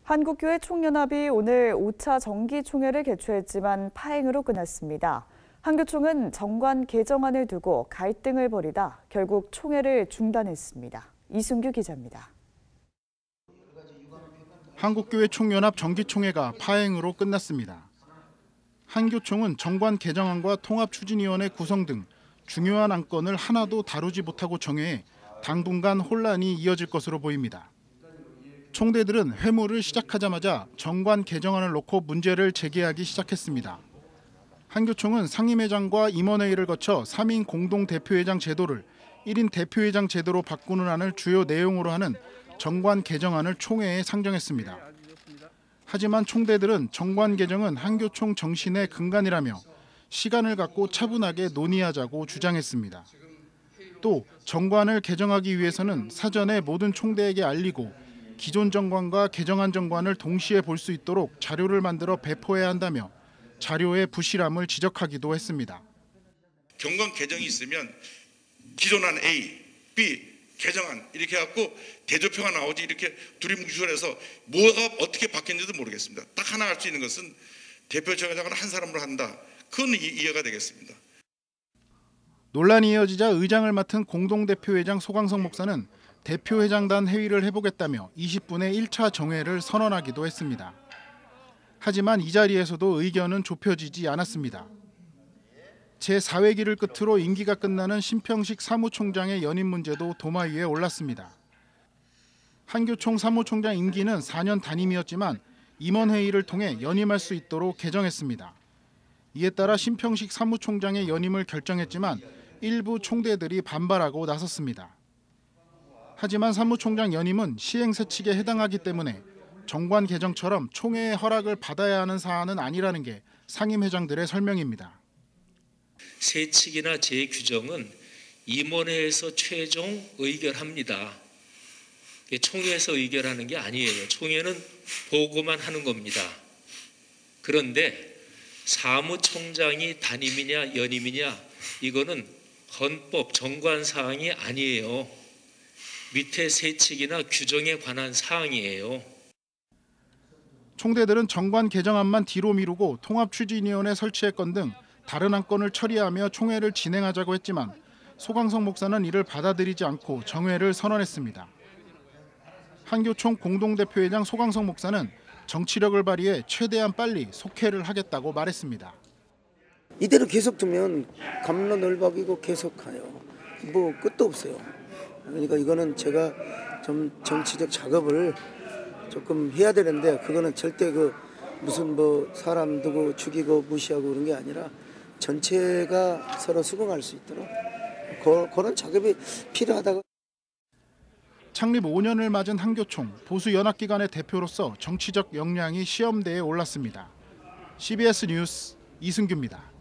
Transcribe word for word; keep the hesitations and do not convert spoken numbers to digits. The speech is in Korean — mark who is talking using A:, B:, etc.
A: 한국교회 총연합이 오늘 오 차 정기총회를 개최했지만 파행으로 끝났습니다. 한교총은 정관 개정안을 두고 갈등을 벌이다 결국 총회를 중단했습니다. 이순규 기자입니다.
B: 한국교회 총연합 정기총회가 파행으로 끝났습니다. 한교총은 정관 개정안과 통합추진위원회 구성 등 중요한 안건을 하나도 다루지 못하고 정회해 당분간 혼란이 이어질 것으로 보입니다. 총대들은 회무를 시작하자마자 정관 개정안을 놓고 문제를 제기하기 시작했습니다. 한교총은 상임회장과 임원회의를 거쳐 삼 인 공동대표회장 제도를 일 인 대표회장 제도로 바꾸는 안을 주요 내용으로 하는 정관 개정안을 총회에 상정했습니다. 하지만 총대들은 정관 개정은 한교총 정신의 근간이라며 시간을 갖고 차분하게 논의하자고 주장했습니다. 또 정관을 개정하기 위해서는 사전에 모든 총대에게 알리고 기존 정관과 개정안 정관을 동시에 볼 수 있도록 자료를 만들어 배포해야 한다며 자료의 부실함을 지적하기도 했습니다.
C: 정관 개정이 있으면 기존안 A, B, 개정안 이렇게 해갖고 대조표가 나오지 이렇게 두리뭉실해서 뭐가 어떻게 바뀌었는지도 모르겠습니다. 딱 하나 알 수 있는 것은 대표총회장은 한 사람으로 한다. 그건 이해가 되겠습니다.
B: 논란이 이어지자 의장을 맡은 공동대표회장 소강석 목사는 대표회장단 회의를 해보겠다며 이십 분에 일 차 정회를 선언하기도 했습니다. 하지만 이 자리에서도 의견은 좁혀지지 않았습니다. 제사 회기를 끝으로 임기가 끝나는 심평식 사무총장의 연임 문제도 도마 위에 올랐습니다. 한교총 사무총장 임기는 사 년 단임이었지만 임원회의를 통해 연임할 수 있도록 개정했습니다. 이에 따라 심평식 사무총장의 연임을 결정했지만 일부 총대들이 반발하고 나섰습니다. 하지만 사무총장 연임은 시행세칙에 해당하기 때문에 정관 개정처럼 총회의 허락을 받아야 하는 사안은 아니라는 게 상임회장들의 설명입니다.
D: 세칙이나 재규정은 임원회에서 최종 의결합니다. 총회에서 의결하는 게 아니에요. 총회는 보고만 하는 겁니다. 그런데 사무총장이 단임이냐 연임이냐 이거는 헌법 정관 사항이 아니에요. 밑에 세칙이나 규정에 관한 사항이에요.
B: 총대들은 정관 개정안만 뒤로 미루고 통합추진위원회 설치했건 등 다른 안건을 처리하며 총회를 진행하자고 했지만 소강석 목사는 이를 받아들이지 않고 정회를 선언했습니다. 한교총 공동대표회장 소강석 목사는 정치력을 발휘해 최대한 빨리 속회를 하겠다고 말했습니다.
E: 이대로 계속 두면 갑론을박이고 계속 가요. 뭐 끝도 없어요. 그러니까 이거는 제가 좀 정치적 작업을 조금 해야 되는데 그거는 절대 그 무슨 뭐 사람 두고 죽이고 무시하고 그런 게 아니라 전체가 서로 수긍할 수 있도록 그, 그런 작업이 필요하다고.
B: 창립 오 년을 맞은 한교총, 보수 연합기관의 대표로서 정치적 역량이 시험대에 올랐습니다. 씨비에스 뉴스 이순규입니다.